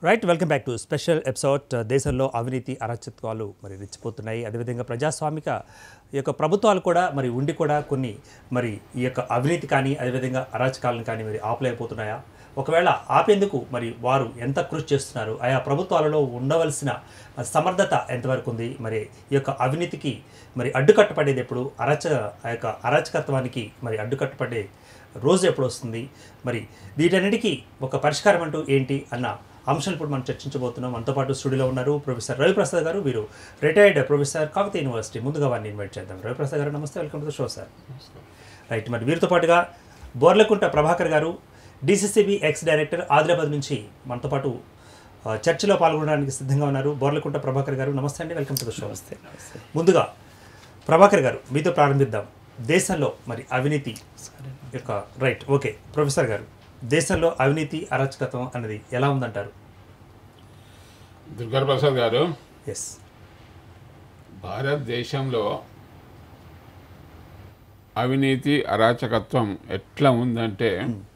Right welcome back to special episode. దేశంలో అవినీతి అరాచకాలు మరి రెచ్చిపోతున్నాయి. అదేవిధంగా ప్రజాస్వామిక ఈ యొక్క ప్రభుత్వాలు కూడా మరి ఉండి కూడా కొన్ని మరి ఈ యొక్క అవినీతి కానీ అదేవిధంగా అరాచకాలను కానీ మరి ఆపలేకపోతున్నాయా? ఒకవేళ ఆపేందుకు మరి వారు ఎంత కృషి చేస్తున్నారు? ఆయా ప్రభుత్వాలలో ఉండవలసిన సమర్థత ఎంతవరకు ఉంది? మరి ఈ యొక్క అవినీతికి మరి అడ్డుకట్టపడేది ఎప్పుడు? ఆ యొక్క అరాచకత్వానికి మరి అడ్డుకట్టపడే రోజు ఎప్పుడు వస్తుంది? మరి వీటన్నిటికీ ఒక పరిష్కారం అంటూ ఏంటి అన్న అంశాలు ఇప్పుడు మనం చర్చించబోతున్నాం. మనతో పాటు స్టూడియోలో ఉన్నారు ప్రొఫెసర్ రవి ప్రసాద్ గారు. వీరు రిటైర్డ్ ప్రొఫెసర్ కాకతీయ యూనివర్సిటీ. ముందుగా వారిని ఇన్వైట్ చేద్దాం. రవి ప్రసాద్ గారు నమస్తే, welcome to the show sir. Right, మరి వీరితో పాటుగా బోర్లకుంట ప్రభాకర్ గారు, డిసిసిబి ఎక్స్ డైరెక్టర్, ఆదిలాబాద్ నుంచి మనతో పాటు చర్చలో పాల్గొనడానికి సిద్ధంగా ఉన్నారు. బోర్లకుంట ప్రభాకర్ గారు నమస్తే అండి, వెల్కమ్ టు ద షో. నమస్తే. ముందుగా ప్రభాకర్ గారు మీతో ప్రారంభిద్దాం. దేశంలో మరి అవినీతి యొక్క రైట్ ఓకే ప్రొఫెసర్ గారు, దేశంలో అవినీతి అరాచకత్వం అనేది ఎలా ఉందంటారు? దుర్గా ప్రసాద్ గారు, ఎస్, భారతదేశంలో అవినీతి అరాచకత్వం ఎట్లా ఉందంటే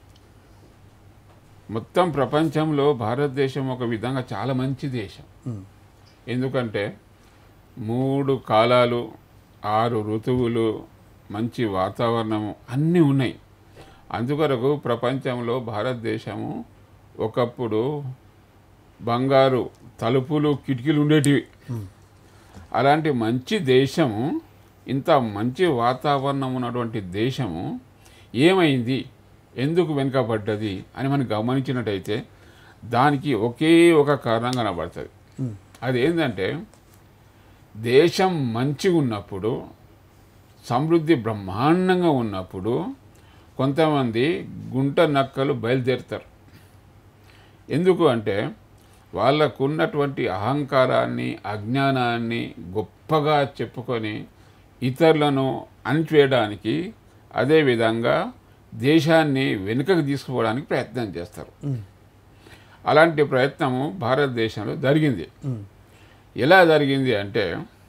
మొత్తం ప్రపంచంలో భారతదేశం ఒక విధంగా చాలా మంచి దేశం. ఎందుకంటే 3 కాలాలు, 6 ఋతువులు, మంచి వాతావరణము అన్నీ ఉన్నాయి. అందుకొరకు ప్రపంచంలో భారతదేశము ఒకప్పుడు బంగారు తలుపులు కిటికీలు ఉండేటివి. అలాంటి మంచి దేశము, ఇంత మంచి వాతావరణం ఉన్నటువంటి దేశము ఏమైంది, ఎందుకు వెనుకబడ్డది అని మనం గమనించినట్టయితే దానికి ఒకే ఒక కారణం కనబడుతుంది. అది ఏంటంటే దేశం మంచిగా ఉన్నప్పుడు, సమృద్ధి బ్రహ్మాండంగా ఉన్నప్పుడు కొంతమంది గుంట నక్కలు బయలుదేరుతారు. ఎందుకు అంటే వాళ్ళకున్నటువంటి అహంకారాన్ని, అజ్ఞానాన్ని గొప్పగా చెప్పుకొని ఇతరులను అణిచివేయడానికి, అదేవిధంగా దేశాన్ని వెనుకకు తీసుకుపోవడానికి ప్రయత్నం చేస్తారు. అలాంటి ప్రయత్నము భారతదేశంలో జరిగింది. ఎలా జరిగింది అంటే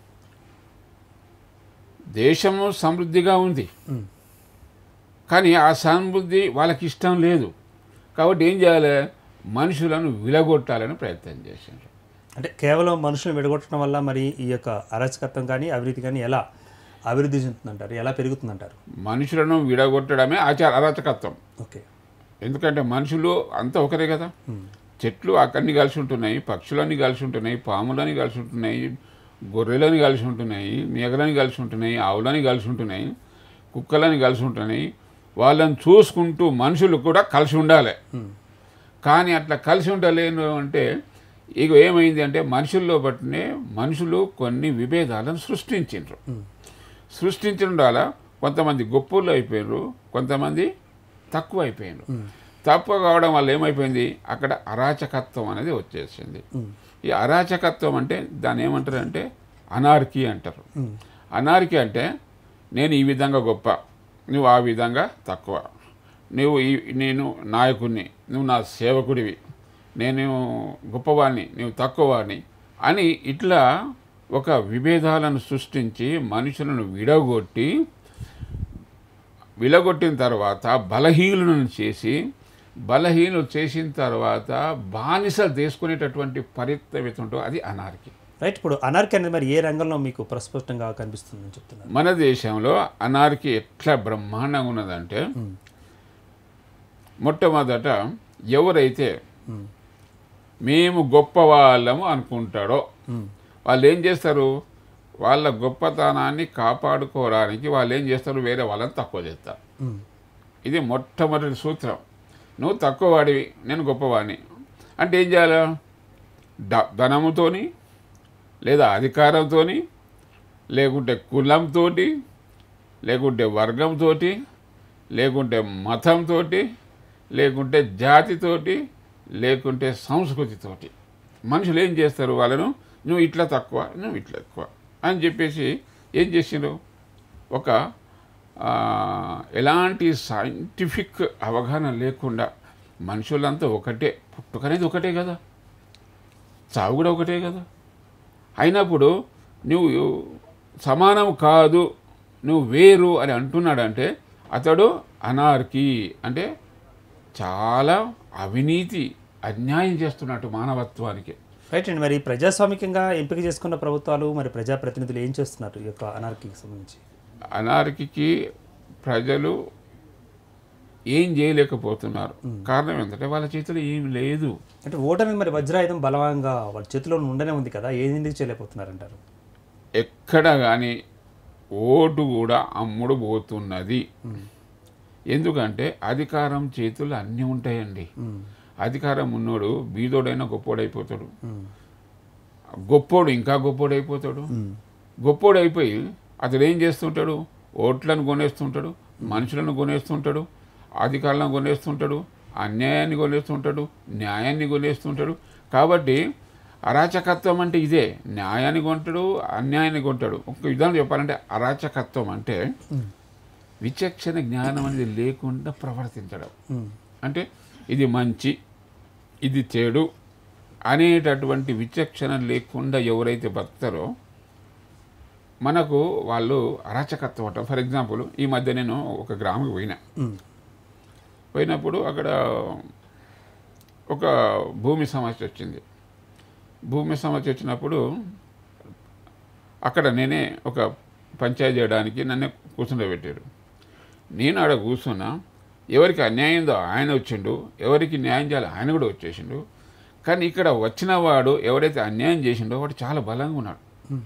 దేశము సమృద్ధిగా ఉంది, కానీ ఆ సమృద్ధి వాళ్ళకి ఇష్టం లేదు. కాబట్టి ఏం చేయాలి, మనుషులను విలగొట్టాలని ప్రయత్నం చేశారు. అంటే కేవలం మనుషులను విడగొట్టడం వల్ల మరి ఈ యొక్క అరాచకత్వం కానీ అవినీతి కానీ ఎలా అభివృద్ధి చెందుతుందంటారు, ఎలా పెరుగుతుందంటారు? మనుషులను విడగొట్టడమే అరాచకత్వం. ఓకే, ఎందుకంటే మనుషులు అంతా ఒకరే కదా. చెట్లు అక్కడిని కలిసి ఉంటున్నాయి, పక్షులని కలిసి ఉంటున్నాయి, పాములని కలిసి ఉంటున్నాయి, గొర్రెలని కలిసి ఉంటున్నాయి, మేకలని కలిసి ఉంటున్నాయి, ఆవులని కలిసి ఉంటున్నాయి, కుక్కలని కలిసి ఉంటున్నాయి. వాళ్ళని చూసుకుంటూ మనుషులు కూడా కలిసి ఉండాలి. కానీ అట్లా కలిసి ఉండలేను అంటే ఇక ఏమైంది అంటే మనుషుల్లో బట్టినే మనుషులు కొన్ని విభేదాలను సృష్టించడం వల్ల కొంతమంది గొప్పలు అయిపోయారు, కొంతమంది తక్కువ అయిపోయారు. తక్కువ కావడం వల్ల ఏమైపోయింది, అక్కడ అరాచకత్వం అనేది వచ్చేసింది. ఈ అరాచకత్వం అంటే దాన్ని ఏమంటారు అంటే అనార్కీ అంటారు. అనార్కీ అంటే నేను ఈ విధంగా గొప్ప, నువ్వు ఆ విధంగా తక్కువ, నేను నాయకుడిని, నువ్వు నా సేవకుడివి, నేను గొప్పవాడిని, నువ్వు తక్కువవాడిని అని ఇట్లా ఒక విభేదాలను సృష్టించి మనుషులను విడగొట్టిన తర్వాత బలహీనులు చేసిన తర్వాత బానిసలు తీసుకునేటటువంటి పరిస్థితి ఉంటో అది అనార్కీ. రైట్, ఇప్పుడు అనార్కీ అనేది మరి ఏ రంగంలో మీకు ప్రస్ఫుటంగా కనిపిస్తుందని చెప్తున్నారు? మన దేశంలో అనార్కీ ఎట్లా బ్రహ్మాండంగా ఉన్నదంటే మొట్టమొదట ఎవరైతే మేము గొప్ప వాళ్ళము అనుకుంటాడో వాళ్ళు ఏం చేస్తారు, వాళ్ళ గొప్పతనాన్ని కాపాడుకోవడానికి వాళ్ళు ఏం చేస్తారు, వేరే వాళ్ళని తక్కువ చేస్తారు. ఇది మొట్టమొదటి సూత్రం. నువ్వు తక్కువ వాడివి, నేను గొప్పవాడిని అంటే ఏం చేయాలి, ధనముతోని లేదా అధికారంతో, లేకుంటే కులంతో, లేకుంటే వర్గంతో, లేకుంటే మతంతో, లేకుంటే జాతితోటి, లేకుంటే సంస్కృతితోటి మనుషులు ఏం చేస్తారు, వాళ్ళను నువ్వు ఇట్లా తక్కువ, నువ్వు ఇట్లా ఎక్కువ అని చెప్పేసి ఏం చేసిండ్రు, ఒక ఎలాంటి సైంటిఫిక్ అవగాహన లేకుండా మనుషులంతా ఒకటే, పుట్టుకనేది ఒకటే కదా, చావు కూడా ఒకటే కదా, అయినప్పుడు నువ్వు సమానం కాదు, నువ్వు వేరు అని అంటున్నాడంటే అతడు అనార్కీ అంటే చాలా అవినీతి అన్యాయం చేస్తున్నట్టు మానవత్వానికి. రైట్ అండి. మరి ప్రజాస్వామికంగా ఎంపిక చేసుకున్న ప్రభుత్వాలు మరి ప్రజాప్రతినిధులు ఏం చేస్తున్నారు ఈ యొక్క అనార్కీకి సంబంధించి? అనార్కీకి ప్రజలు ఏం చేయలేకపోతున్నారు. కారణం ఏంటంటే వాళ్ళ చేతిలో ఏం లేదు. అంటే ఓటమి మరి వజ్రాయుధం బలవంగా వాళ్ళ చేతిలో ఉండనే ఉంది కదా, ఏది ఎందుకు చేయలేకపోతున్నారంటారు? ఎక్కడ కానీ ఓటు కూడా అమ్ముడు పోతున్నది. ఎందుకంటే అధికారం చేతులు అన్నీ ఉంటాయండి. అధికారం ఉన్నోడు బీదోడైనా గొప్పోడైపోతాడు, గొప్పోడు ఇంకా గొప్పోడైపోతాడు. గొప్పోడైపోయి అతడు ఏం చేస్తుంటాడు? ఓట్లను కొనేస్తుంటాడు, మనుషులను కొనేస్తుంటాడు, అధికారులను కొనేస్తుంటాడు, అన్యాయాన్ని కొనేస్తుంటాడు, న్యాయాన్ని కొనేస్తుంటాడు. కాబట్టి అరాచకత్వం అంటే ఇదే. న్యాయాన్ని కొంటాడు, అన్యాయాన్ని కొంటాడు. ఒక విధానం చెప్పాలంటే అరాచకత్వం అంటే విచక్షణ జ్ఞానం అనేది లేకుండా ప్రవర్తించడం. అంటే ఇది మంచి, ఇది చెడు అనేటటువంటి విచక్షణ లేకుండా ఎవరైతే బతారో మనకు వాళ్ళు అరాచకత్వం అంటారు. ఫర్ ఎగ్జాంపుల్, ఈ మధ్య నేను ఒక గ్రామంకి పోయినప్పుడు అక్కడ ఒక భూమి సమస్య వచ్చింది. భూమి సమస్య వచ్చినప్పుడు అక్కడ నేనే ఒక పంచాయతీ చేయడానికి నన్ను కూర్చుండబెట్టారు. నేను ఆడ కూర్చున్నా. ఎవరికి అన్యాయందో ఆయన వచ్చిండు, ఎవరికి న్యాయం చేయాలి ఆయన కూడా వచ్చేసిండు. కానీ ఇక్కడ వచ్చిన వాడు ఎవరైతే అన్యాయం చేసిండో వాడు చాలా బలంగా ఉన్నాడు.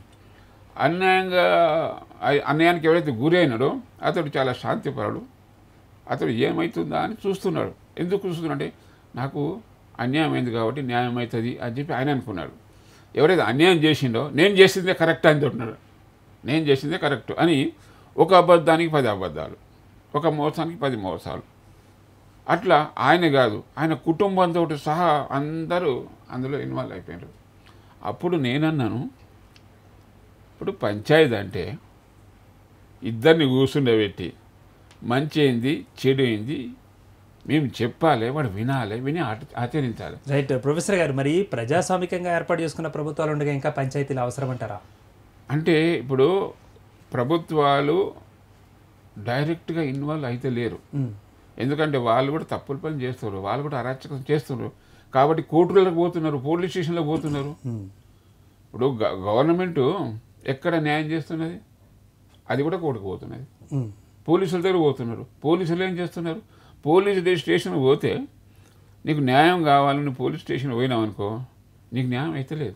అన్యాయానికి ఎవరైతే గురి అయినాడో అతడు చాలా శాంతిపరుడు. అతడు ఏమవుతుందా అని చూస్తున్నాడు. ఎందుకు చూస్తున్నాడు అంటే నాకు అన్యాయం అయింది కాబట్టి న్యాయం అవుతుంది అని చెప్పి ఆయన అనుకున్నాడు. ఎవరైతే అన్యాయం చేసిండో నేను చేసిందే కరెక్ట్ అని చెప్తున్నాడు. నేను చేసిందే కరెక్ట్ అని ఒక అబద్ధానికి 10 అబద్ధాలు, ఒక మోసానికి 10 మోసాలు. అట్లా ఆయన కాదు, ఆయన కుటుంబంతో సహా అందరూ అందులో ఇన్వాల్వ్ అయిపోయారు. అప్పుడు నేనన్నాను, ఇప్పుడు పంచాయతీ అంటే ఇద్దరిని కూర్చుండబెట్టి మంచి ఏంది చెడు ఏంది మేము చెప్పాలి, వాడు వినాలి, విని ఆచరించాలి. రైట్ ప్రొఫెసర్ గారు, మరి ప్రజాస్వామికంగా ఏర్పాటు చేసుకున్న ప్రభుత్వాలు ఉండగా ఇంకా పంచాయతీలు అవసరం అంటారా? అంటే ఇప్పుడు ప్రభుత్వాలు డైరెక్ట్గా ఇన్వాల్వ్ అయితే లేరు. ఎందుకంటే వాళ్ళు కూడా తప్పుల పని చేస్తారు, వాళ్ళు కూడా అరాచకం చేస్తున్నారు. కాబట్టి కోర్టులకు పోతున్నారు, పోలీస్ స్టేషన్లకు పోతున్నారు. ఇప్పుడు గవర్నమెంట్ ఎక్కడ న్యాయం చేస్తున్నది? అది కూడా కోర్టుకు పోతున్నది. పోలీసుల దగ్గర పోతున్నారు. పోలీసులు ఏం చేస్తున్నారు? పోలీసు స్టేషన్కి పోతే నీకు న్యాయం కావాలని పోలీస్ స్టేషన్ పోయినావు అనుకో, నీకు న్యాయం అయితే లేదు.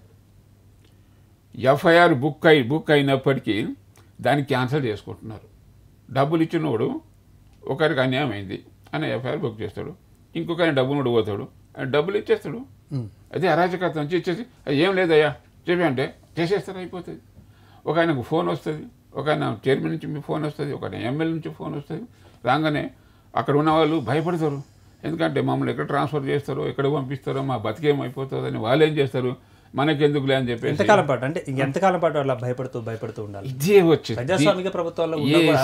ఎఫ్ఐఆర్ బుక్ అయినప్పటికీ దాన్ని క్యాన్సిల్ చేసుకుంటున్నారు. డబ్బులు ఇచ్చినోడు ఒకరికి అన్యాయం అయింది అని ఎఫ్ఐఆర్ బుక్ చేస్తాడు, ఇంకొకరిని డబ్బునోడు పోతాడు, ఆయన డబ్బులు ఇచ్చేస్తాడు. అదే అరాచకత్వం ఇచ్చేసి ఏం లేదయ్యా చెప్పి అంటే చేసేస్తారు, అయిపోతుంది. ఒక ఆయనకు ఫోన్ వస్తుంది, ఒక ఆయన చైర్మన్ నుంచి ఫోన్ వస్తుంది, ఒక ఎమ్మెల్యే నుంచి ఫోన్ వస్తుంది. రాగానే అక్కడ ఉన్న వాళ్ళు భయపడతారు. ఎందుకంటే మమ్మల్ని ఎక్కడ ట్రాన్స్ఫర్ చేస్తారో, ఎక్కడ పంపిస్తారో, మా బతికేమైపోతుందని వాళ్ళు ఏం చేస్తారు, మనకెందుకులే అని చెప్పి ఎంతకాలం పాటు అంటే ఎంతకాలం పాటు అలా భయపడుతూ ఉండాలి. ఇదే వచ్చింది ప్రజాస్వామిక ప్రభుత్వాల్లో.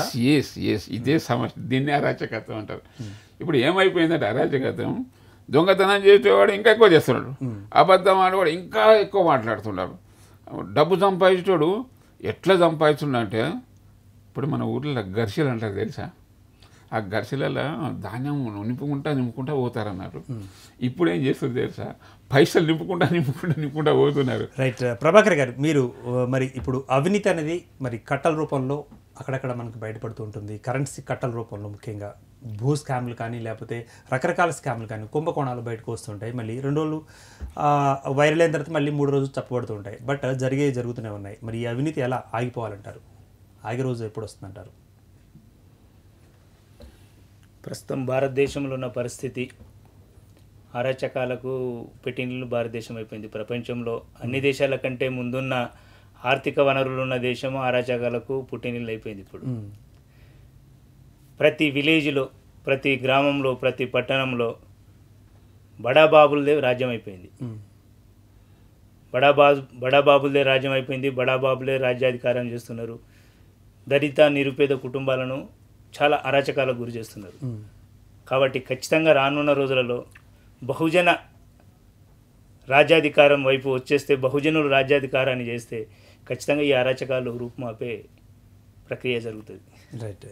ఇదే సమస్య. దీన్నే అరాచకత్వం అంటారు. ఇప్పుడు ఏమైపోయిందంటే అరాచకత్వం, దొంగతనం చేసేవాడు ఇంకా ఎక్కువ చేస్తున్నాడు, అబద్ధం ఆడేవాడు ఇంకా ఎక్కువ మాట్లాడుతున్నాడు. డబ్బు సంపాదించేవాడు ఎట్లా సంపాదిస్తున్నాడంటే, ఇప్పుడు మన ఊర్లో ఘర్షలు అంటారు తెలుసా? ఆ ఘర్షలలో ధాన్యం నింపుకుంటా పోతారన్నారు. ఇప్పుడు ఏం చేస్తుంది తెలుసా? పైసలు నింపుకుంటా పోతున్నారు. రైట్ ప్రభాకర్ గారు, మీరు మరి ఇప్పుడు అవినీతి అనేది మరి కట్టల రూపంలో అక్కడక్కడ మనకు బయటపడుతూ ఉంటుంది. కరెన్సీ కట్టల రూపంలో ముఖ్యంగా భూ స్కామ్లు కానీ లేకపోతే రకరకాల స్కామ్లు కానీ కుంభకోణాలు బయటకు వస్తుంటాయి. మళ్ళీ 2 రోజులు వైరల్ అయిన తర్వాత మళ్ళీ 3 రోజులు తప్పుపడుతూ ఉంటాయి. బట్ జరుగుతూనే ఉన్నాయి. మరి ఈ అవినీతి ఎలా ఆగిపోవాలంటారు? ఆగే రోజు ఎప్పుడు వస్తుందంటారు? ప్రస్తుతం భారతదేశంలో ఉన్న పరిస్థితి అరాచకాలకు పెట్టినట్లు భారతదేశం అయిపోయింది. ప్రపంచంలో అన్ని దేశాల కంటే ముందున్న ఆర్థిక వనరులు ఉన్న దేశము అరాచకాలకు పుట్టినిల్లు అయిపోయింది. ఇప్పుడు ప్రతి విలేజ్లో, ప్రతి గ్రామంలో, ప్రతి పట్టణంలో బడాబాబులదే రాజ్యం అయిపోయింది. బడాబాబులదే రాజ్యం అయిపోయింది. బడాబాబులే రాజ్యాధికారం చేస్తున్నారు. దళిత నిరుపేద కుటుంబాలను చాలా అరాచకాలకు గురి చేస్తున్నారు. కాబట్టి ఖచ్చితంగా రానున్న రోజులలో బహుజన రాజ్యాధికారం వైపు వచ్చేస్తే, బహుజనులు రాజ్యాధికారాన్ని చేస్తే ఖచ్చితంగా ఈ అరాచకాలు రూపుమాపే ప్రక్రియ జరుగుతుంది. రైట్.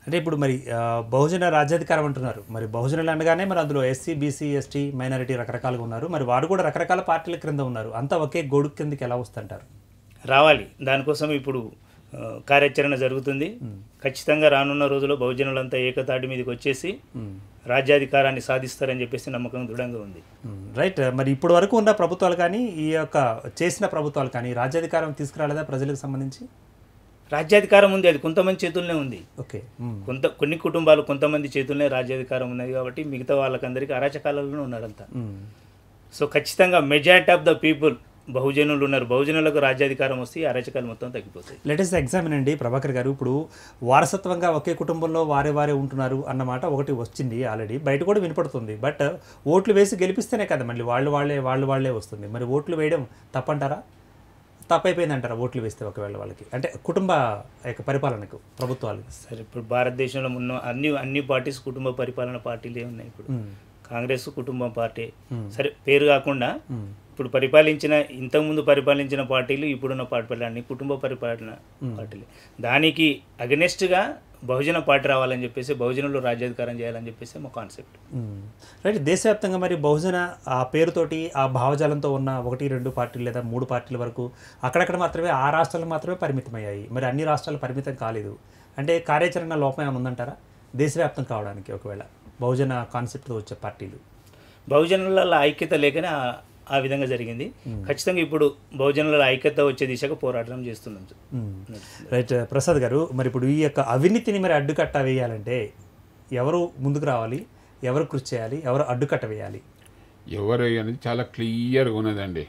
అంటే ఇప్పుడు మరి బహుజన రాజ్యాధికారం అంటున్నారు, మరి బహుజనులు అనగానే మరి అందులో ఎస్సీ బీసీ ఎస్టీ మైనారిటీ రకరకాలుగా ఉన్నారు, మరి వారు కూడా రకరకాల పార్టీల క్రింద ఉన్నారు, అంతా ఒకే గొడుగు కిందకి ఎలా వస్తుంటారు? రావాలి, దానికోసం ఇప్పుడు కార్యాచరణ జరుగుతుంది. ఖచ్చితంగా రానున్న రోజుల్లో బహుజనులంతా ఏకతాటి మీదకి వచ్చేసి రాజ్యాధికారాన్ని సాధిస్తారని చెప్పేసి నమ్మకం దృఢంగా ఉంది. రైట్. మరి ఇప్పటి వరకు ఉన్న ప్రభుత్వాలు కానీ ఈ యొక్క చేసిన ప్రభుత్వాలు కానీ రాజ్యాధికారం తీసుకురాలేదా ప్రజలకు సంబంధించి? రాజ్యాధికారం ఉంది, అది కొంతమంది చేతుల్లోనే ఉంది. ఓకే. కొన్ని కుటుంబాలు కొంతమంది చేతుల్లోనే రాజ్యాధికారం ఉన్నది కాబట్టి మిగతా వాళ్ళకందరికీ అరాచకాలలోనే ఉన్నారంతా. సో ఖచ్చితంగా మెజారిటీ ఆఫ్ ద పీపుల్ బహుజనులు ఉన్నారు. బహుజనులకు రాజ్యాధికారం వస్తే ఈ అరాచకాలు మొత్తం తగ్గిపోతాయి. లేటెస్ట్ ఎగ్జామిన్ అండి ప్రభాకర్ గారు. ఇప్పుడు వారసత్వంగా ఒకే కుటుంబంలో వారే ఉంటున్నారు అన్నమాట ఒకటి వచ్చింది ఆల్రెడీ, బయట కూడా వినపడుతుంది. బట్ ఓట్లు వేసి గెలిపిస్తేనే కదా మళ్ళీ వాళ్ళే వస్తుంది. మరి ఓట్లు వేయడం తప్పంటారా? తప్పైపోయింది అంటారా ఓట్లు వేస్తే ఒకవేళ వాళ్ళకి? అంటే కుటుంబ యొక్క పరిపాలనకు ప్రభుత్వాలు. సరే, ఇప్పుడు భారతదేశంలో ఉన్న అన్ని పార్టీస్ కుటుంబ పరిపాలన పార్టీలే ఉన్నాయి. ఇప్పుడు కాంగ్రెస్ కుటుంబం పార్టీ, సరే పేరు కాకుండా ఇప్పుడు ఇంతకుముందు పరిపాలించిన పార్టీలు ఇప్పుడున్న పార్టీలు అన్ని కుటుంబ పరిపాలన పార్టీలు. దానికి అగెనెస్ట్గా బహుజన పార్టీ రావాలని చెప్పేసి, బహుజనులు రాజ్యాధికారం చేయాలని చెప్పేసి మా కాన్సెప్ట్. రైట్. దేశవ్యాప్తంగా మరి బహుజన ఆ పేరుతోటి ఆ భావజాలంతో ఉన్న 1-2 పార్టీలు లేదా 3 పార్టీల వరకు అక్కడక్కడ మాత్రమే ఆ రాష్ట్రాలకు మాత్రమే పరిమితమయ్యాయి. మరి అన్ని రాష్ట్రాలు పరిమితం కాలేదు అంటే కార్యాచరణ లోపం ఏమైనా ఉందంటారా దేశవ్యాప్తం కావడానికి? ఒకవేళ బహుజన కాన్సెప్ట్తో వచ్చే పార్టీలు బహుజనుల ఐక్యత లేకనే ఆ విధంగా జరిగింది. ఖచ్చితంగా ఇప్పుడు బహుజనుల ఐక్యత వచ్చే దిశగా పోరాటం చేస్తున్నాం. రైట్. ప్రసాద్ గారు, మరి ఇప్పుడు ఈ యొక్క అవినీతిని మరి అడ్డుకట్ట వేయాలంటే ఎవరు ముందుకు రావాలి, ఎవరు కృషి చేయాలి, ఎవరు అడ్డుకట్ట వేయాలి? ఎవరు అనేది చాలా క్లియర్గా ఉన్నదండి.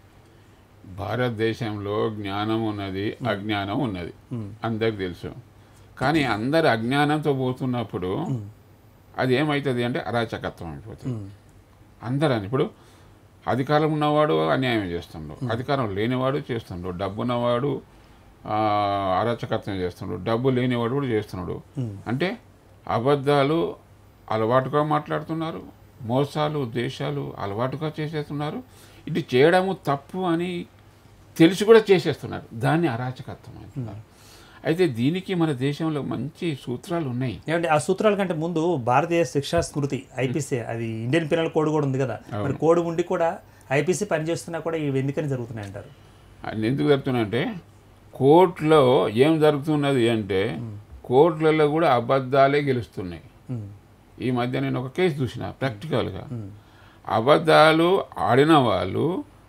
భారతదేశంలో జ్ఞానం ఉన్నది, అజ్ఞానం ఉన్నది, అందరికి తెలుసు. కానీ అందరు అజ్ఞానంతో పోతున్నప్పుడు అది ఏమవుతుంది అంటే అరాచకత్వం అయిపోతుంది. అందరని ఇప్పుడు అధికారం ఉన్నవాడు అన్యాయం చేస్తుండ్రు, అధికారం లేనివాడు చేస్తుండ్రు, డబ్బు ఉన్నవాడు అరాచకత్వం చేస్తుండ్రు, డబ్బు లేనివాడు కూడా చేస్తున్నాడు. అంటే అబద్ధాలు అలవాటుగా మాట్లాడుతున్నారు, మోసాలు దేశాలు అలవాటుగా చేసేస్తున్నారు. ఇది చేయడము తప్పు అని తెలిసి కూడా చేసేస్తున్నారు. దాన్ని అరాచకత్వం అంటున్నారు. అయితే దీనికి మన దేశంలో మంచి సూత్రాలు ఉన్నాయి. ఏమంటే ఆ సూత్రాల కంటే ముందు భారతీయ శిక్షా స్మృతి ఐపీసీ, అది ఇండియన్ పినల్ కోడ్ కూడా ఉంది కదా, మరి కోడ్ ఉండి కూడా ఐపీసీ పనిచేస్తున్నా కూడా ఇవి ఎందుకని జరుగుతున్నాయి అంటారు? ఎందుకు జరుగుతున్నాయంటే కోర్టులో ఏం జరుగుతున్నది అంటే కోర్టులలో కూడా అబద్ధాలే గెలుస్తున్నాయి. ఈ మధ్య నేను ఒక కేసు చూసిన ప్రాక్టికల్గా. అబద్ధాలు ఆడిన వాళ్ళు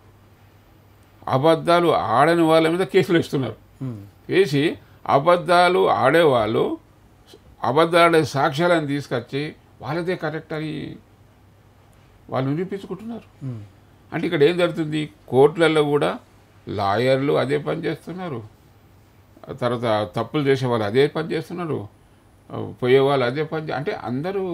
అబద్ధాలు ఆడని వాళ్ళ మీద కేసులు ఇస్తున్నారు. వేసి అబద్ధాలు ఆడేవాళ్ళు అబద్ధాలు సాక్ష్యాలను తీసుకొచ్చి వాళ్ళదే కరెక్ట్ అని వాళ్ళు నిరూపించుకుంటున్నారు. అంటే ఇక్కడ ఏం జరుగుతుంది, కోర్టులలో కూడా లాయర్లు అదే పని చేస్తున్నారు, తర్వాత తప్పులు చేసేవాళ్ళు అదే పని చేస్తున్నారు, పోయేవాళ్ళు అదే పని. అంటే అందరూ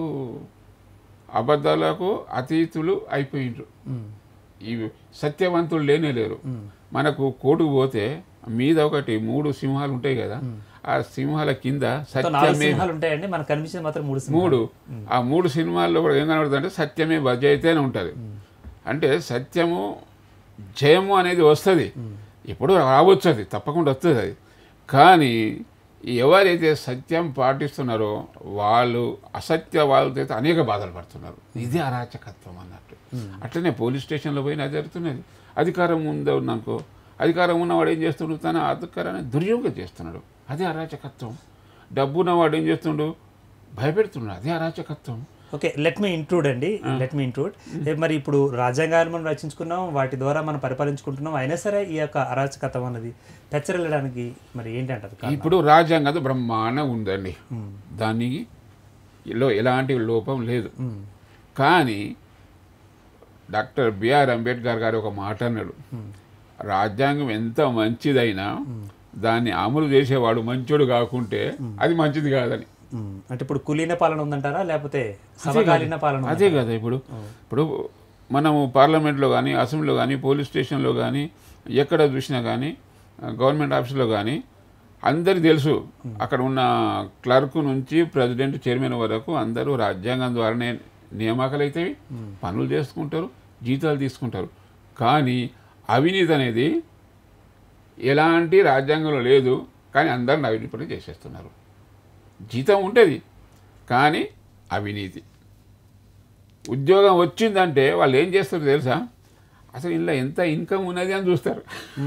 అబద్ధాలకు అతీతులు అయిపోయినారు. ఈ సత్యవంతులు లేరు. మనకు కోర్టుకు పోతే మీద ఒకటి 3 సింహాలు ఉంటాయి కదా, ఆ సింహాల కింద సత్యమే ఉంటాయండి, మనకు కనిపించేది మాత్రం 3. ఆ 3 సినిమాల్లో కూడా ఏం కనబడుతుంది అంటే సత్యమే భజయితేనే ఉంటుంది. అంటే సత్యము జయము అనేది వస్తుంది, ఎప్పుడు రావచ్చు, అది తప్పకుండా వస్తుంది. అది కానీ ఎవరైతే సత్యం పాటిస్తున్నారో వాళ్ళు అసత్య వాళ్ళతో అయితే అనేక బాధలు పడుతున్నారు. ఇది అరాచకత్వం అన్నట్టు. అట్లనే పోలీస్ స్టేషన్లో పోయినా జరుగుతున్నది. అధికారం ఉందనుకో, అధికారం ఉన్నవాడు ఏం చేస్తున్నాడు, తన అధికారాన్ని దుర్యోగం చేస్తున్నాడు, అదే అరాచకత్వం. డబ్బు ఉన్నవాడు ఏం చేస్తున్నాడు, భయపెడుతున్నాడు, అదే అరాచకత్వం. ఓకే, లెట్ మీ ఇంట్రూడ్ అండి, లెట్ మీ ఇంట్రూడ్. మరి ఇప్పుడు రాజ్యాంగాన్ని మనం రచించుకున్నాం, వాటి ద్వారా మనం పరిపాలించుకుంటున్నాం, అయినా సరే ఈ యొక్క అరాచకత్వం అనేది పెచ్చరిల్లడానికి మరి ఏంటి అంటారు? ఇప్పుడు రాజ్యాంగం బ్రహ్మాండం ఉందండి, దానికి ఎలాంటి లోపం లేదు. కానీ డాక్టర్ బిఆర్ అంబేద్కర్ గారు ఒక మాట అన్నాడు, రాజ్యాంగం ఎంత మంచిదైనా దాన్ని అమలు చేసేవాడు మంచోడు కాకుంటే అది మంచిది కాదని. అంటే ఇప్పుడు కులీన పాలన ఉందంటారా, లేకపోతే సమకాలీన పాలన? అదే కదా. ఇప్పుడు మనము పార్లమెంట్లో కానీ, అసెంబ్లీలో కానీ, పోలీస్ స్టేషన్లో కానీ, ఎక్కడ చూసినా కానీ, గవర్నమెంట్ ఆఫీసులో కానీ అందరికీ తెలుసు, అక్కడ ఉన్న క్లర్క్ నుంచి ప్రెసిడెంట్, చైర్మన్ వరకు అందరూ రాజ్యాంగం ద్వారానే నియామకాలు అవుతాయి, పనులు చేసుకుంటారు, జీతాలు తీసుకుంటారు. కానీ అవినీతి అనేది ఎలాంటి రాజ్యాంగంలో లేదు, కానీ అందరిని అవినీతి పని చేసేస్తున్నారు. జీతం ఉంటుంది కానీ అవినీతి. ఉద్యోగం వచ్చిందంటే వాళ్ళు ఏం చేస్తారు తెలుసా, అసలు ఇంట్లో ఎంత ఇన్కమ్ ఉన్నది అని చూస్తారు.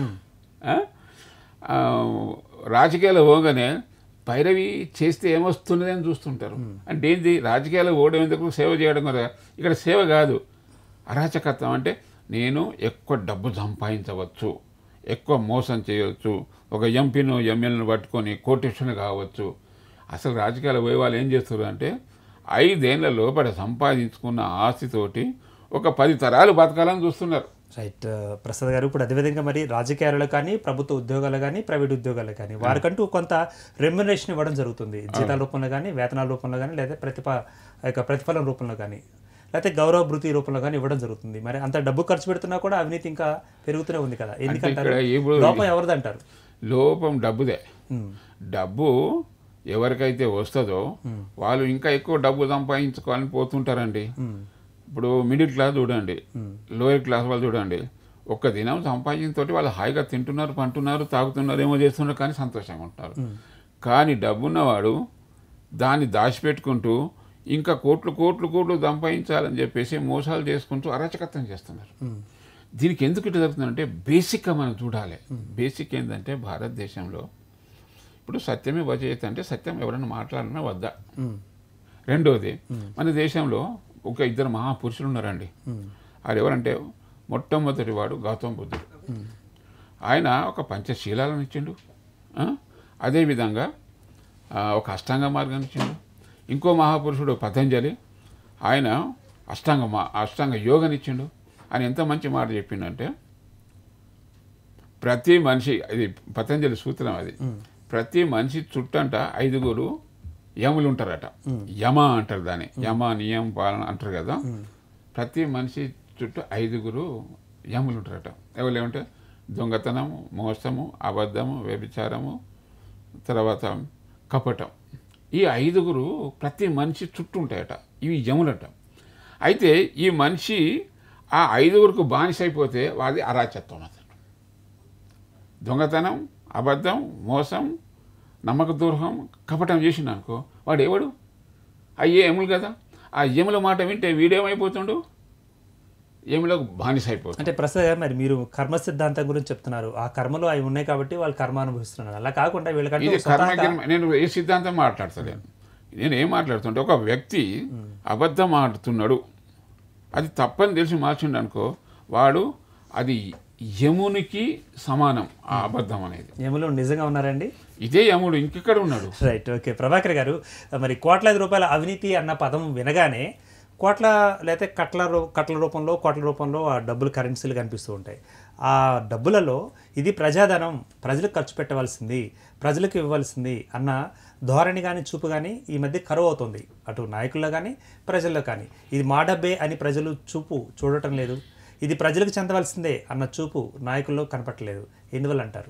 రాజకీయాలు పోగానే పైరవి చేస్తే ఏమొస్తున్నది అని చూస్తుంటారు. అంటే ఏంది, రాజకీయాలు ఓడడం ఎందుకు, సేవ చేయడం కదా. ఇక్కడ సేవ కాదు, అరాచకత్వం. అంటే నేను ఎక్కువ డబ్బు సంపాదించవచ్చు, ఎక్కువ మోసం చేయవచ్చు, ఒక ఎంపీను ఎమ్మెల్యేను పట్టుకొని కోటేశ్వరుని కావచ్చు. అసలు రాజకీయాలు పోయే వాళ్ళు ఏం చేస్తారు అంటే 5 ఏళ్ల లోపల సంపాదించుకున్న ఆస్తితోటి ఒక 10 తరాలు బతకాలని చూస్తున్నారు. రైట్ ప్రసాద్ గారు, ఇప్పుడు అదేవిధంగా మరి రాజకీయాలలో కానీ ప్రభుత్వ ఉద్యోగాలు కానీ ప్రైవేట్ ఉద్యోగాలు కానీ వారికంటూ కొంత రెమ్యునరేషన్ ఇవ్వడం జరుగుతుంది. జీతాల రూపంలో కానీ, వేతనాల రూపంలో కానీ, లేదా ప్రతిఫలం రూపంలో కానీ, లేకపోతే గౌరవ భృతి రూపంలో కానీ ఇవ్వడం జరుగుతుంది. మరి అంత డబ్బు ఖర్చు పెడుతున్నా కూడా అవినీతి ఇంకా పెరుగుతూనే ఉంది కదా. ఎందుకంటారు, లోపం ఎవరిది అంటారు? లోపం డబ్బుదే. డబ్బు ఎవరికైతే వస్తుందో వాళ్ళు ఇంకా ఎక్కువ డబ్బు సంపాదించుకోవాలని పోతుంటారండి. ఇప్పుడు మిడిల్ క్లాస్ చూడండి, లోయర్ క్లాస్ వాళ్ళు చూడండి, ఒక్క దినం సంపాదించతోటి వాళ్ళు హాయిగా తింటున్నారు, పంటున్నారు, తాగుతున్నారు, ఏమో చేస్తున్నారు, కానీ సంతోషంగా ఉంటున్నారు. కానీ డబ్బున్నవాడు దాన్ని దాచిపెట్టుకుంటూ ఇంకా కోట్లు కోట్లు కోట్లు సంపాదించాలని చెప్పేసి మోసాలు చేసుకుంటూ అరాచకత్వం చేస్తున్నారు. దీనికి ఎందుకు ఇట్లా జరుగుతుందంటే బేసిక్గా మనం చూడాలి. బేసిక్ ఏంటంటే భారతదేశంలో ఇప్పుడు సత్యమే వజయత అంటే సత్యం ఎవరైనా మాట్లాడినా వద్దా. రెండోది, మన దేశంలో ఒక 2 మహాపురుషులు ఉన్నారండి. అది ఎవరంటే మొట్టమొదటి వాడు గౌతమ బుద్ధుడు. ఆయన ఒక పంచశీలాలను ఇచ్చిండు. అదేవిధంగా ఒక అష్టాంగ మార్గాన్ని ఇచ్చిండు. ఇంకో మహాపురుషుడు పతంజలి, ఆయన అష్టాంగ యోగాని ఇచ్చిండు. ఆయన ఎంత మంచి మాట చెప్పిండంటే, ప్రతి మనిషి, ఇది పతంజలి సూత్రం, అది ప్రతి మనిషి చుట్టంట 5 యములు ఉంటారట. యమ అంటారు దాన్ని, యమ నియం పాలన అంటారు కదా. ప్రతి మనిషి చుట్టూ 5 యములు ఉంటారట. ఎవరు ఏమంటే దొంగతనము, మోసము, అబద్ధము, వ్యభిచారము, తర్వాత కపటం. ఈ 5 ప్రతి మనిషి చుట్టూ ఉంటాయట. ఇవి యములట. అయితే ఈ మనిషి ఆ 5కు బానిస అయిపోతే వాది అరాచత్వం అతను. దొంగతనం, అబద్ధం, మోసం, నమ్మక ద్రోహం, కపటం చేసిండు అనుకో, వాడు ఎవడు? అయ్యే యములు కదా. ఆ యముల మాట వింటే వీడేమైపోతుండు, యములకు బానిస అయిపోతుంది. అంటే ప్రసాద్ గారు, మరి మీరు కర్మ సిద్ధాంతం గురించి చెప్తున్నారు. ఆ కర్మలు అవి ఉన్నాయి కాబట్టి వాళ్ళు కర్మ అనుభవిస్తున్నారు. అలా కాకుండా వీళ్ళకంటే నేను ఏ సిద్ధాంతం మాట్లాడతలేను. నేను ఏం మాట్లాడుతుంటే, ఒక వ్యక్తి అబద్ధం ఆడుతున్నాడు, అది తప్పని తెలిసి మార్చిండు అనుకో, వాడు అది యమునికి సమానం. ఆ అబద్ధం అనేది, యములు నిజంగా ఉన్నారండి. ఇదే యముడు, ఇంకెక్కడ ఉన్నాడు. Right, okay. ప్రభాకర్ గారు, మరి కోట్లాది రూపాయల అవినీతి అన్న పదం వినగానే కోట్ల లేకపోతే కట్ల రూపంలో ఆ డబ్బులు కరెన్సీలు కనిపిస్తూ ఉంటాయి. ఆ డబ్బులలో ఇది ప్రజాధనం, ప్రజలకు ఖర్చు పెట్టవలసింది, ప్రజలకు ఇవ్వవలసింది అన్న ధోరణి కానీ చూపు కానీ ఈ మధ్య కరువు అవుతుంది. అటు నాయకుల్లో కానీ ప్రజల్లో కానీ ఇది మా డబ్బే అని ప్రజలు చూడటం లేదు. ఇది ప్రజలకు చెందవలసిందే అన్న చూపు నాయకుల్లో కనపట్టలేదు. ఎందువల్ల అంటారు?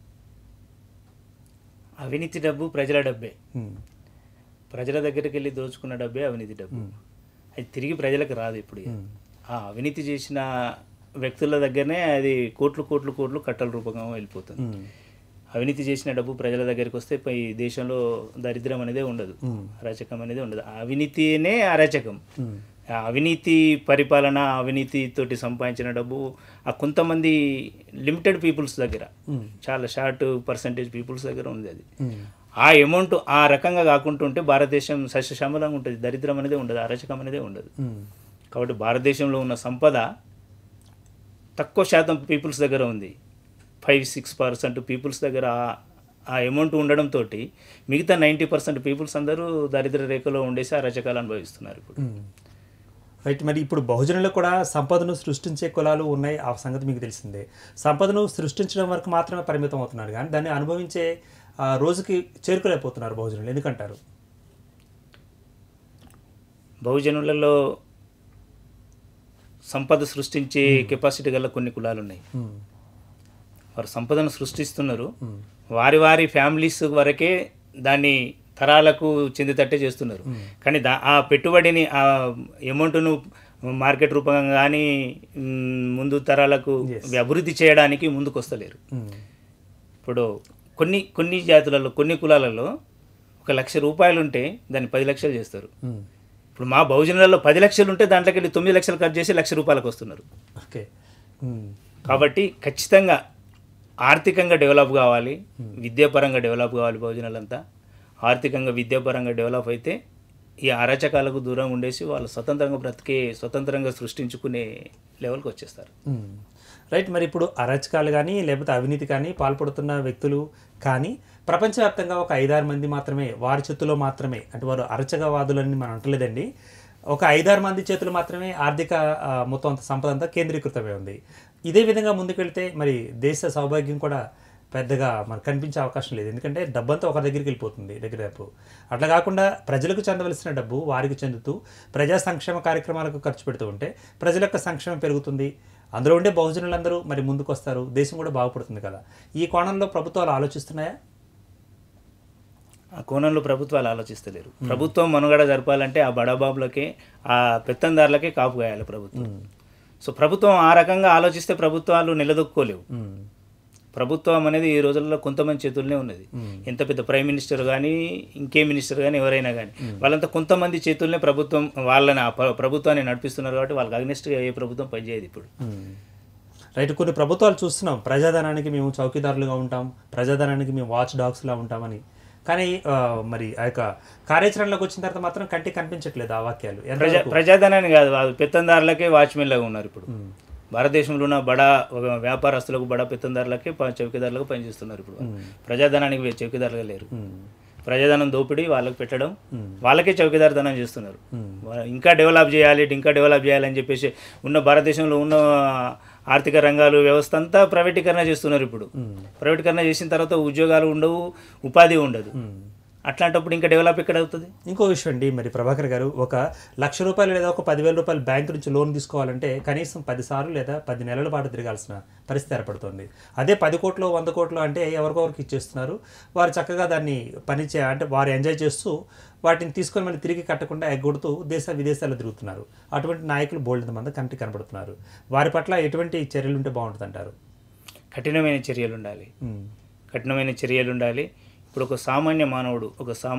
అవినీతి డబ్బు ప్రజల డబ్బే. ప్రజల దగ్గరికి వెళ్ళి దోచుకున్న డబ్బే అవినీతి డబ్బు. అది తిరిగి ప్రజలకు రాదు. ఇప్పుడు ఆ అవినీతి చేసిన వ్యక్తుల దగ్గరనే అది కోట్లు కట్టల రూపంగా వెళ్ళిపోతుంది. అవినీతి చేసిన డబ్బు ప్రజల దగ్గరికి వస్తే ఈ దేశంలో దరిద్రం అనేది ఉండదు, అరాచకం అనేది ఉండదు. అవినీతినే అరాచకం. అవినీతి పరిపాలన, అవినీతితోటి సంపాదించిన డబ్బు ఆ కొంతమంది లిమిటెడ్ పీపుల్స్ దగ్గర, చాలా షార్ట్ పర్సంటేజ్ పీపుల్స్ దగ్గర ఉంది. అది ఆ అమౌంట్ ఆ రకంగా కాకుండా ఉంటే భారతదేశం సస్యశ్యామలంగా ఉంటుంది, దరిద్రం అనేది ఉండదు, అరాచకం అనేది ఉండదు. కాబట్టి భారతదేశంలో ఉన్న సంపద తక్కువ శాతం పీపుల్స్ దగ్గర ఉంది. 5-6% పీపుల్స్ దగ్గర ఆ అమౌంట్ ఉండడంతో మిగతా 90% పీపుల్స్ అందరూ దరిద్ర రేఖలో ఉండేసి అరాచకాలు అనుభవిస్తున్నారు ఇప్పుడు. రైట్. మరి ఇప్పుడు బహుజనులు కూడా సంపదను సృష్టించే కులాలు ఉన్నాయి, ఆ సంగతి మీకు తెలిసిందే. సంపదను సృష్టించడం వరకు మాత్రమే పరిమితం అవుతున్నారు, కానీ దాన్ని అనుభవించే రోజుకి చేరుకోలేకపోతున్నారు బహుజనులు. ఎందుకంటారు? బహుజనులలో సంపద సృష్టించే కెపాసిటీ గల కొన్ని కులాలు ఉన్నాయి. వారు సంపదను సృష్టిస్తున్నారు, వారి ఫ్యామిలీస్ వరకే దాన్ని తరాలకు చెందితట్టే చేస్తున్నారు. కానీ ఆ పెట్టుబడిని, ఆ అమౌంట్ను మార్కెట్ రూపంగా కానీ ముందు తరాలకు అభివృద్ధి చేయడానికి ముందుకు వస్తలేరు. ఇప్పుడు కొన్ని జాతులలో, కొన్ని కులాలలో 1,00,000 ఉంటే దాన్ని 10 లక్షలు చేస్తారు. ఇప్పుడు మా బహుజనులలో 10 లక్షలు ఉంటే దాంట్లోకి వెళ్ళి 9 లక్షలు కట్ చేసి ₹1,00,000 వస్తున్నారు. ఓకే. కాబట్టి ఖచ్చితంగా ఆర్థికంగా డెవలప్ కావాలి, విద్యాపరంగా డెవలప్ కావాలి. బహుజనులంతా ఆర్థికంగా విద్యాపరంగా డెవలప్ అయితే ఈ అరాచకాలకు దూరంగా ఉండేసి వాళ్ళు స్వతంత్రంగా బ్రతికే, స్వతంత్రంగా సృష్టించుకునే లెవెల్కి వచ్చేస్తారు. రైట్. మరి ఇప్పుడు అరాచకాలు కానీ లేకపోతే అవినీతి కానీ పాల్పడుతున్న వ్యక్తులు కానీ ప్రపంచవ్యాప్తంగా ఒక 5-6 మంది మాత్రమే, వారి చేతిలో మాత్రమే, అంటే వారు అరచకవాదులని మనం అంటలేదండి, ఒక 5-6 మంది చేతులు మాత్రమే ఆర్థిక మొత్తం అంత సంపద అంతా కేంద్రీకృతమై ఉంది. ఇదే విధంగా ముందుకెళ్తే మరి దేశ సౌభాగ్యం కూడా పెద్దగా మనకు కనిపించే అవకాశం లేదు. ఎందుకంటే డబ్బంతా ఒక దగ్గరికి వెళ్ళిపోతుంది దగ్గరకు. అట్లా కాకుండా ప్రజలకు చెందవలసిన డబ్బు వారికి చెందుతూ ప్రజా సంక్షేమ కార్యక్రమాలకు ఖర్చు పెడుతూ ఉంటే ప్రజల యొక్క సంక్షేమం పెరుగుతుంది. అందులో ఉండే బహుజనులందరూ మరి ముందుకు వస్తారు, దేశం కూడా బాగుపడుతుంది కదా. ఈ కోణంలో ప్రభుత్వాలు ఆలోచిస్తున్నాయా? ఆ కోణంలో ప్రభుత్వాలు ఆలోచిస్తలేరు. ప్రభుత్వం మనుగడ జరపాలంటే ఆ బడాబాబులకే, ఆ పెత్తందారులకే కాపు కాయాలి ప్రభుత్వం. సో ప్రభుత్వం ఆ రకంగా ఆలోచిస్తే ప్రభుత్వాలు నిలదొక్కుకోలేవు. ప్రభుత్వం అనేది ఈ రోజుల్లో కొంతమంది చేతుల్లోనే ఉన్నది. ఎంత పెద్ద ప్రైమ్ మినిస్టర్ కానీ, ఇంకే మినిస్టర్ కానీ, ఎవరైనా కానీ వాళ్ళంతా కొంతమంది చేతుల్లోనే ప్రభుత్వం వాళ్ళని ప్రభుత్వాన్ని నడిపిస్తున్నారు. కాబట్టి వాళ్ళకి అగ్నెస్ట్గా ఏ ప్రభుత్వం పనిచేయదు ఇప్పుడు. రైట్. కొన్ని ప్రభుత్వాలు చూస్తున్నాం, ప్రజాధనానికి మేము చౌకీదారులుగా ఉంటాం, ప్రజాధనానికి మేము వాచ్ డాగ్స్లా ఉంటామని. కానీ మరి ఆ యొక్క కార్యాచరణలోకి వచ్చిన తర్వాత మాత్రం కంటికి కనిపించట్లేదు ఆ వాక్యాలు. ప్రజాధనాన్ని కాదు, పెత్తందారులకే వాచ్మెన్ లాగా ఉన్నారు ఇప్పుడు. భారతదేశంలో ఉన్న బడా వ్యాపారస్తులకు, బడా పెత్తందారులకే, చౌకీదారులకు పనిచేస్తున్నారు ఇప్పుడు. ప్రజాధనానికి చౌకీదారులుగా లేరు. ప్రజాధనం దోపిడీ వాళ్ళకి పెట్టడం, వాళ్ళకే చౌకీదారుధనం చేస్తున్నారు. ఇంకా డెవలప్ చేయాలని చెప్పేసి ఉన్న భారతదేశంలో ఉన్న ఆర్థిక రంగాలు వ్యవస్థ అంతా ప్రైవేటీకరణ చేస్తున్నారు ఇప్పుడు. ప్రైవేటీకరణ చేసిన తర్వాత ఉద్యోగాలు ఉండవు, ఉపాధి ఉండదు. అట్లాంటప్పుడు ఇంకా డెవలప్ ఎక్కడ అవుతుంది? ఇంకో విషయం అండి, మరి ప్రభాకర్ గారు, ఒక ₹1,00,000 లేదా ఒక ₹10,000 బ్యాంక్ నుంచి లోన్ తీసుకోవాలంటే కనీసం 10 సార్లు లేదా 10 నెలల పాటు తిరగాల్సిన పరిస్థితి ఏర్పడుతుంది. అదే 10 కోట్లు 100 కోట్లు అంటే ఎవరికొవరికి ఇచ్చేస్తున్నారు. వారు చక్కగా దాన్ని అంటే వారు ఎంజాయ్ చేస్తూ వాటిని తీసుకొని మళ్ళీ తిరిగి కట్టకుండా ఎగ్గొడుతూ విదేశాల్లో తిరుగుతున్నారు. అటువంటి నాయకులు బోల్డ్ మంది కంటికి కనబడుతున్నారు. వారి పట్ల ఎటువంటి చర్యలు ఉంటే బాగుంటుంది అంటారు? కఠినమైన చర్యలు ఉండాలి. ఇప్పుడు ఒక సామాన్య మానవుడు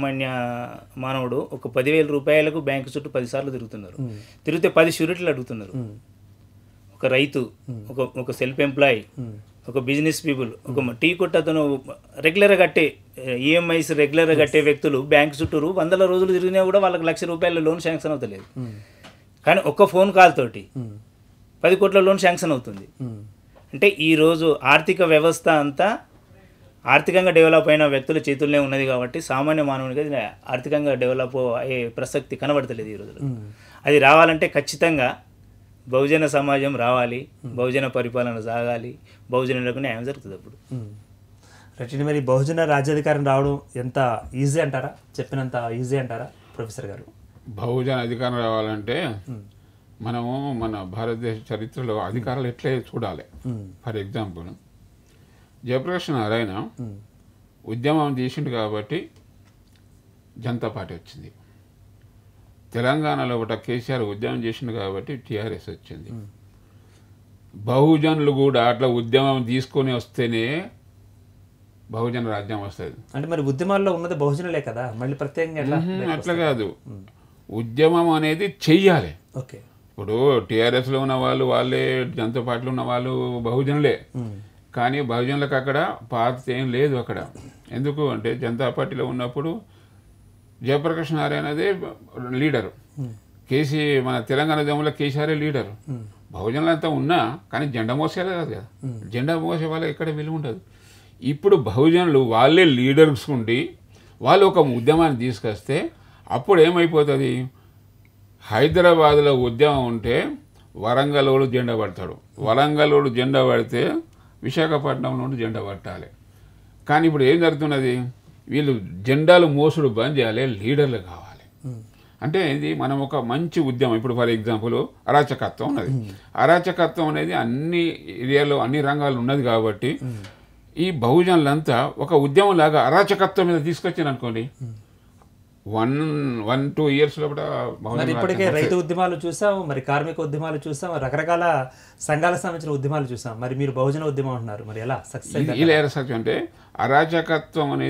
ఒక ₹10,000 బ్యాంకు చుట్టూ 10 సార్లు తిరిగితే 10 షూరిటీలు అడుగుతున్నారు. ఒక రైతు, ఒక సెల్ఫ్ ఎంప్లాయీ, ఒక బిజినెస్ పీపుల్, ఒక టీ కొట్టతను రెగ్యులర్గా కట్టే ఈఎంఐస్ రెగ్యులర్గా కట్టే వ్యక్తులు బ్యాంకు చుట్టూరు 100 రోజులు తిరిగినా కూడా వాళ్ళకి ₹1,00,000 లోన్ శాంక్షన్ అవుతలేదు. కానీ ఒక్క ఫోన్ కాల్ తోటి 10 కోట్ల లోన్ శాంక్షన్ అవుతుంది. అంటే ఈరోజు ఆర్థిక వ్యవస్థ అంతా ఆర్థికంగా డెవలప్ అయిన వ్యక్తుల చేతుల్లోనే ఉన్నది. కాబట్టి సామాన్య మానవునికి ఆర్థికంగా డెవలప్ అయ్యే ప్రసక్తి కనబడతలేదు ఈ రోజుల్లో. అది రావాలంటే ఖచ్చితంగా బహుజన సమాజం రావాలి, బహుజన పరిపాలన సాగాలి, బహుజనులకు న్యాయం జరుగుతుంది అప్పుడు. రైట్. మరి బహుజన రాజ్యాధికారం రావడం ఎంత ఈజీ అంటారా? చెప్పినంత ఈజీ అంటారా ప్రొఫెసర్ గారు? బహుజన అధికారం రావాలంటే మనము మన భారతదేశ చరిత్రలో అధికారాలు ఎట్లే చూడాలి. ఫర్ ఎగ్జాంపుల్, జయప్రకాష్ నారాయణ ఉద్యమం చేసిండు కాబట్టి జనతా పార్టీ వచ్చింది. తెలంగాణలో ఒకట కేసీఆర్ ఉద్యమం చేసిండు కాబట్టి టీఆర్ఎస్ వచ్చింది. బహుజనులు కూడా అట్లా ఉద్యమం తీసుకొని వస్తేనే బహుజన రాజ్యం వస్తుంది. అంటే మరి ఉద్యమాల్లో ఉన్నది బహుజనులే కదా, మళ్ళీ ప్రత్యేకంగా అట్లా కాదు. ఉద్యమం అనేది చెయ్యాలి. ఓకే. ఇప్పుడు టీఆర్ఎస్లో ఉన్న వాళ్ళే, జనతా పార్టీలో ఉన్న వాళ్ళు బహుజనులే. కానీ బహుజనులకు అక్కడ పాత ఏం లేదు అక్కడ. ఎందుకు అంటే జనతా పార్టీలో ఉన్నప్పుడు జయప్రకాష్ నారాయణదే లీడరు, మన తెలంగాణ ఉద్యమంలో కేసీఆర్ లీడరు. బహుజనులంతా ఉన్నా కానీ జెండా మోసేది కాదు కదా. జెండా మోసే వాళ్ళకి ఎక్కడ విలువ ఉండదు. ఇప్పుడు బహుజనులు వాళ్ళే లీడర్స్ ఉండి వాళ్ళు ఒక ఉద్యమాన్ని తీసుకొస్తే అప్పుడు ఏమైపోతుంది, హైదరాబాద్లో ఉద్యమం ఉంటే వరంగల్లోడు జెండా పడతాడు, వరంగల్లోడు జెండా పడితే విశాఖపట్నం నుండి జెండా పట్టాలి. కానీ ఇప్పుడు ఏం జరుగుతున్నది, వీళ్ళు జెండాలు మోసుడు బంద్ చేయాలి, లీడర్లు కావాలి. అంటే ఇది మనం ఒక మంచి ఉద్యమం. ఇప్పుడు ఫర్ ఎగ్జాంపుల్ అరాచకత్వం ఉన్నది. అరాచకత్వం అనేది అన్ని ఏరియాలో అన్ని రంగాల్లో ఉన్నది. కాబట్టి ఈ బహుజనులంతా ఒక ఉద్యమం లాగా అరాచకత్వం మీద తీసుకొచ్చాను అనుకోండి, 1-2 years లోపల. మరి ఇప్పటికే రైతు ఉద్యమాలు చూసాం, మరి కార్మిక ఉద్యమాలు చూసాం, రకరకాల సంఘాలకు సంబంధించిన ఉద్యమాలు చూసాం. మరి మీరు బహుజన ఉద్యమం అంటున్నారు, మరి ఎలా సక్సెస్ ఇలా సక్సెస్ అంటే అరాచకత్వం అనేది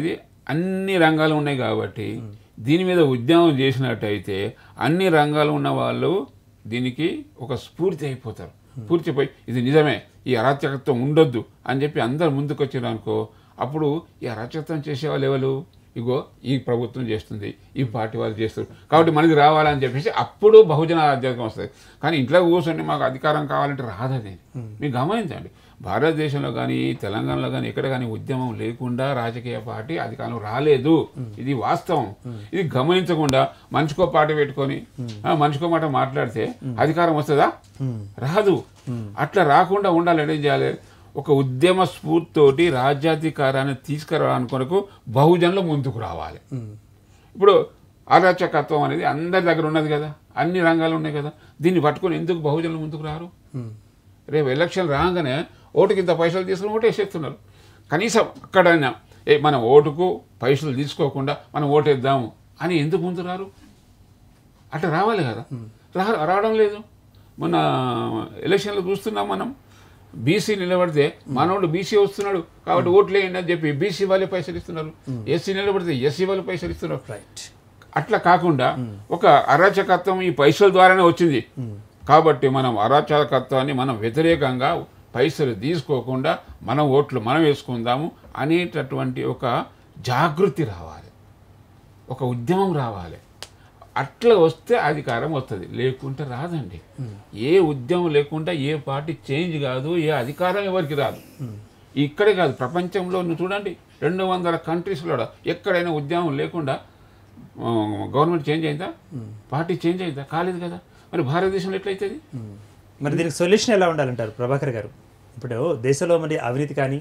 అన్ని రంగాలు ఉన్నాయి కాబట్టి దీని మీద ఉద్యమం చేసినట్టయితే అన్ని రంగాలు ఉన్న వాళ్ళు దీనికి ఒక స్ఫూర్తి అయిపోతారు. పూర్తిపోయి ఇది నిజమే, ఈ అరాచకత్వం ఉండొద్దు అని చెప్పి అందరు ముందుకు వచ్చారనుకో, అప్పుడు ఈ అరాచకత్వం చేసేవాళ్ళు ఎవరు, ఇగో ఈ ప్రభుత్వం చేస్తుంది, ఈ పార్టీ వాళ్ళు చేస్తారు కాబట్టి మనకి రావాలని చెప్పేసి అప్పుడు బహుజన రాజ్యాంగం వస్తుంది. కానీ ఇంట్లో కూర్చొని మాకు అధికారం కావాలంటే రాదది. మీరు గమనించండి, భారతదేశంలో కానీ తెలంగాణలో కానీ ఎక్కడ కానీ ఉద్యమం లేకుండా రాజకీయ పార్టీ అధికారం రాలేదు. ఇది వాస్తవం. ఇది గమనించకుండా మనిషికో పార్టీ పెట్టుకొని మనిషికో మాట మాట్లాడితే అధికారం వస్తుందా? రాదు. అట్లా రాకుండా ఉండాలంటే ఏం చేయాలి? ఒక ఉద్యమ స్ఫూర్తితోటి రాజ్యాధికారాన్ని తీసుకురావడానికి కొరకు బహుజనులు ముందుకు రావాలి. ఇప్పుడు అరాచకత్వం అనేది అందరి దగ్గర ఉన్నది కదా, అన్ని రంగాలు ఉన్నాయి కదా, దీన్ని పట్టుకొని ఎందుకు బహుజనులు ముందుకు రారు? రేపు ఎలక్షన్ రాగానే ఓటుకి ఇంత పైసలు తీసుకుని ఓటేసేస్తున్నారు. కనీసం అక్కడైనా మనం ఓటుకు పైసలు తీసుకోకుండా మనం ఓటేద్దాము అని ఎందుకు ముందు రారు? అట్లా రావాలి కదా, రావడం లేదు. మన ఎలక్షన్లో చూస్తున్నాం మనం, బీసీ నిలబడితే మనోడు బీసీ వస్తున్నాడు కాబట్టి ఓట్లు వేయండి అని చెప్పి బీసీ వాళ్ళే పైసలు ఇస్తున్నారు, ఎస్సీ నిలబడితే ఎస్సీ వాళ్ళు పైసలు ఇస్తున్నారు. అట్లా కాకుండా ఒక అరాచకత్వం ఈ పైసల ద్వారానే వచ్చింది కాబట్టి మనం అరాచకత్వాన్ని మనం వ్యతిరేకంగా పైసలు తీసుకోకుండా మనం ఓట్లు మనం వేసుకుందాము అనేటటువంటి ఒక జాగృతి రావాలి, ఒక ఉద్యమం రావాలి. అట్లా వస్తే అధికారం వస్తుంది, లేకుంటే రాదండి. ఏ ఉద్యమం లేకుండా ఏ పార్టీ చేంజ్ కాదు, ఏ అధికారం ఎవరికి రాదు. ఇక్కడే కాదు, ప్రపంచంలో చూడండి 200 కంట్రీస్లో ఎక్కడైనా ఉద్యమం లేకుండా గవర్నమెంట్ చేంజ్ అయిందా? పార్టీ చేంజ్ అయిందా? కాలేదు కదా. మరి భారతదేశంలో ఎట్లయితుంది? మరి దీనికి సొల్యూషన్ ఎలా ఉండాలంటారు ప్రభాకర్ గారు? ఇప్పుడు దేశంలో మరి అవినీతి కానీ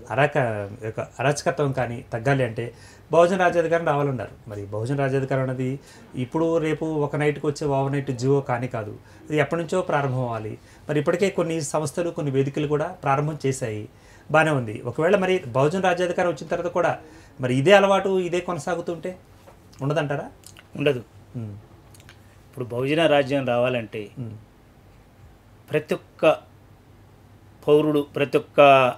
అరాచకత్వం కానీ తగ్గాలి అంటే బహుజన రాజ్యాధికారం రావాలన్నారు. మరి బహుజన రాజ్యాధికారం అనేది ఇప్పుడు రేపు ఒక నైట్కి వచ్చే ఓవర్ నైట్ జియో కానీ కాదు, ఇది ఎప్పటి నుంచో ప్రారంభం అవ్వాలి. మరి ఇప్పటికే కొన్ని సంస్థలు కొన్ని వేదికలు కూడా ప్రారంభం చేశాయి, బాగానే ఉంది. ఒకవేళ మరి బహుజన రాజ్యాధికారం వచ్చిన తర్వాత కూడా మరి ఇదే అలవాటు ఇదే కొనసాగుతుంటే ఉండదంటారా? ఉండదు. ఇప్పుడు బహుజన రాజ్యం రావాలంటే ప్రతి ఒక్క పౌరుడు, ప్రతి ఒక్క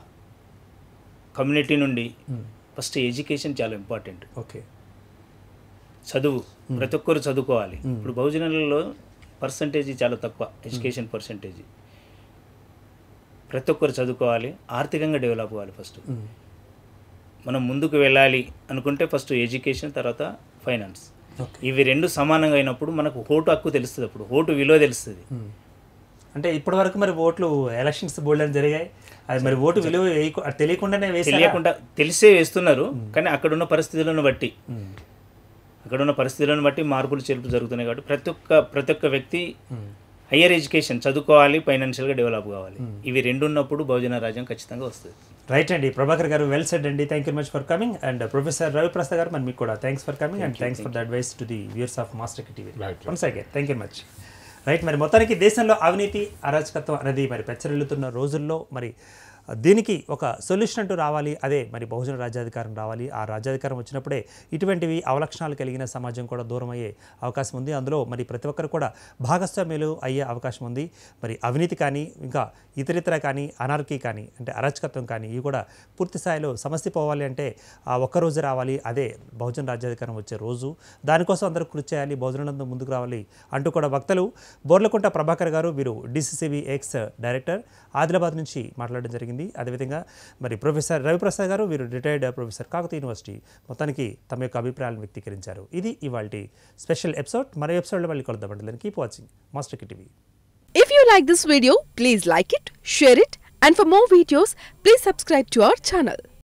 కమ్యూనిటీ నుండి ఫస్ట్ ఎడ్యుకేషన్ చాలా ఇంపార్టెంట్. ఓకే, చదువు ప్రతి ఒక్కరు చదువుకోవాలి. ఇప్పుడు బహుజనులలో పర్సంటేజ్ చాలా తక్కువ, ఎడ్యుకేషన్ పర్సంటేజ్. ప్రతి ఒక్కరు చదువుకోవాలి, ఆర్థికంగా డెవలప్ అవ్వాలి. ఫస్ట్ మనం ముందుకు వెళ్ళాలి అనుకుంటే ఫస్ట్ ఎడ్యుకేషన్, తర్వాత ఫైనాన్స్. ఇవి రెండు సమానంగా అయినప్పుడు మనకు ఓటు హక్కు తెలుస్తుంది, అప్పుడు ఓటు విలువ తెలుస్తుంది. అంటే ఇప్పటి వరకు మరి ఓట్లు ఎలక్షన్స్ బోల్డ్ అని జరిగాయి, అది మరి ఓటు విలువ తెలియకుండానే తెలిసే వేస్తున్నారు. కానీ అక్కడున్న పరిస్థితులను బట్టి మార్పులు చేర్పులు జరుగుతున్నాయి కాబట్టి ప్రతి ఒక్క వ్యక్తి హయ్యర్ ఎడ్యుకేషన్ చదువుకోవాలి, ఫైనాన్షియల్గా డెవలప్ కావాలి. ఇవి రెండు ఉన్నప్పుడు బహుజన రాజ్యం ఖచ్చితంగా వస్తుంది. రైట్ అండి ప్రభాకర్ గారు, వెల్ సెడ్ అండి. Thank you much for coming. And professor Ravi Prasad గారు, మరి మీకు కూడా thanks for coming and thanks for the advice to the viewers of masterkey TV. Once again thank you much. Right, మరి మొత్తానికి దేశంలో అవినీతి అరాచకత్వం అనేది మరి పెచ్చరిల్లుతున్న రోజుల్లో మరి దీనికి ఒక సొల్యూషన్ అంటూ రావాలి, అదే మరి బహుజన రాజ్యాధికారం రావాలి. ఆ రాజ్యాధికారం వచ్చినప్పుడే ఇటువంటివి అవలక్షణాలు కలిగిన సమాజం కూడా దూరం అయ్యే అవకాశం ఉంది. అందులో మరి ప్రతి ఒక్కరు కూడా భాగస్వామ్యులు అయ్యే అవకాశం ఉంది. మరి అవినీతి కానీ ఇంకా ఇతరితర కానీ అనార్కీ కానీ అంటే అరాచకత్వం కానీ ఇవి కూడా పూర్తి స్థాయిలో సమస్య పోవాలి అంటే ఆ ఒక్కరోజు రావాలి, అదే బహుజన రాజ్యాధికారం వచ్చే రోజు. దానికోసం అందరూ కృషి చేయాలి, బహుజనులందరూ ముందుకు రావాలి అంటూ కూడా వక్తలు బోర్లకుంట ప్రభాకర్ గారు, వీరు డిసిసిబి ఎక్స్ డైరెక్టర్, ఆదిలాబాద్ నుంచి మాట్లాడడం జరిగింది. అదేవిధంగా మరి ప్రొఫెసర్ రవి ప్రసాద్ గారు, వీరు రిటైర్డ్ ప్రొఫెసర్ కాకతీయ యూనివర్సిటీ, మొత్తానికి తమ యొక్క అభిప్రాయాలను వ్యక్తీకరించారు. ఇది ఇవాల్టి స్పెషల్ ఎపిసోడ్. మరో ఎపిసోడ్లో మళ్ళీ కలుద్దామండి. Keep watching masterkey TV. If you like this video, please like it, share it, and for more videos, please subscribe to our channel.